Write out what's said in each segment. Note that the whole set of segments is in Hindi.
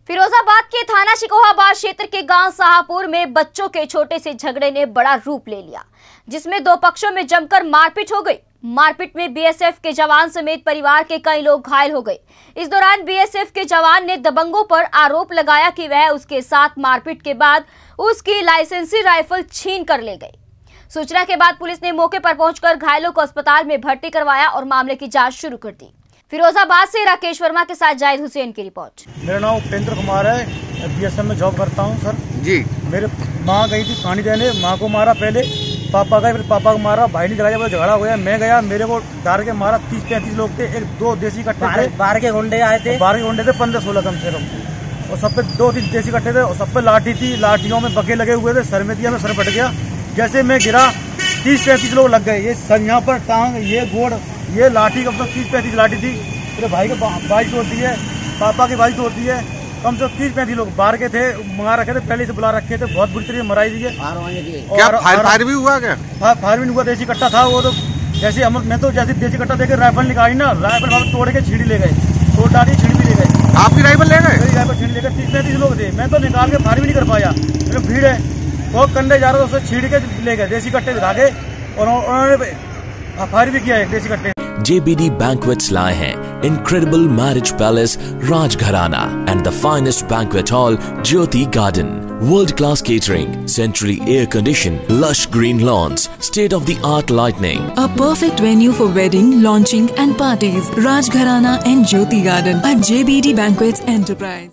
फिरोजाबाद के थाना शिकोहाबाद क्षेत्र के गांव शाहपुर में बच्चों के छोटे से झगड़े ने बड़ा रूप ले लिया, जिसमें दो पक्षों में जमकर मारपीट हो गई। मारपीट में बीएसएफ के जवान समेत परिवार के कई लोग घायल हो गए। इस दौरान बीएसएफ के जवान ने दबंगों पर आरोप लगाया कि वह उसके साथ मारपीट के बाद उसकी लाइसेंसी राइफल छीन कर ले गए। सूचना के बाद पुलिस ने मौके पर पहुंचकर घायलों को अस्पताल में भर्ती करवाया और मामले की जांच शुरू कर दी। फिरोजाबाद से राकेश वर्मा के साथ जाहिद हुसैन की रिपोर्ट। मेरा नाम उपेंद्र कुमार है, बीएसएफ में जॉब करता हूं सर जी। मेरे माँ गई थी पानी देने, माँ को मारा पहले, पापा गए, फिर पापा को मारा, भाई ने जगह झगड़ा हो गया, मैं गया, मेरे को डाल के मारा। 30-35 लोग थे, एक दो देसी कट्टे थे, बाहर के गुंडे आए थे, 15-16 कम से कम, और सब पे 2-3 देसी कट्टे थे और सब पे लाठी थी, लाठियों में बगे लगे हुए थे, सर में दिया, मैं सर फट गया। जैसे मैं गिरा 30-35 लोग लग गए, ये सर यहाँ पर टांग, ये गोड़, ये लाठी, कम से कम 30-35 लाठी थी। मेरे भाई के बाइक तोड़ दी है, पापा की बाइक तोड़ दी है, कम से कम 30-35 लोग बाहर के थे, मंगा रखे थे, पहले से बुला रखे थे, बहुत बुरी तरीके मराई दी है। क्या फायर भी हुआ क्या? हाँ, फायर भी हुआ, देसी कट्टा था वो तो, जैसे मैं तो जैसे देसी कट्टा देकर राइफल निकाली ना, राइफल वापस तोड़ के छीड़ी ले गए, तोड़ डाली, छीड़ी भी ले गए। आपकी राइफल ले गए? मेरी राइफल छीड़ी ले गए, 30-35 लोग थे, मैं तो निकाल के फायर भी नहीं कर पाया, मेरे भीड़ है, बहुत कंधे जा रहे थे, उसे छीड़ के ले गए, देसी कट्टे दिखा के, और उन्होंने फायर भी किया है देसी कट्टे। JBD Banquets लाए हैं incredible marriage palace Rajgharana and the finest banquet hall Jyoti Garden. World-class catering, centrally air-conditioned, lush green lawns, state-of-the-art lighting. A perfect venue for wedding, launching and parties. Rajgharana and Jyoti Garden at JBD Banquets Enterprise.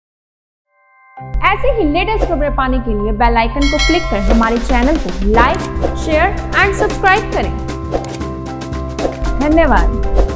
ऐसे ही लेटेस्ट खबरें पाने के लिए बेल आइकन को क्लिक कर हमारे चैनल को लाइक, शेयर एंड सब्सक्राइब करें। धन्यवाद।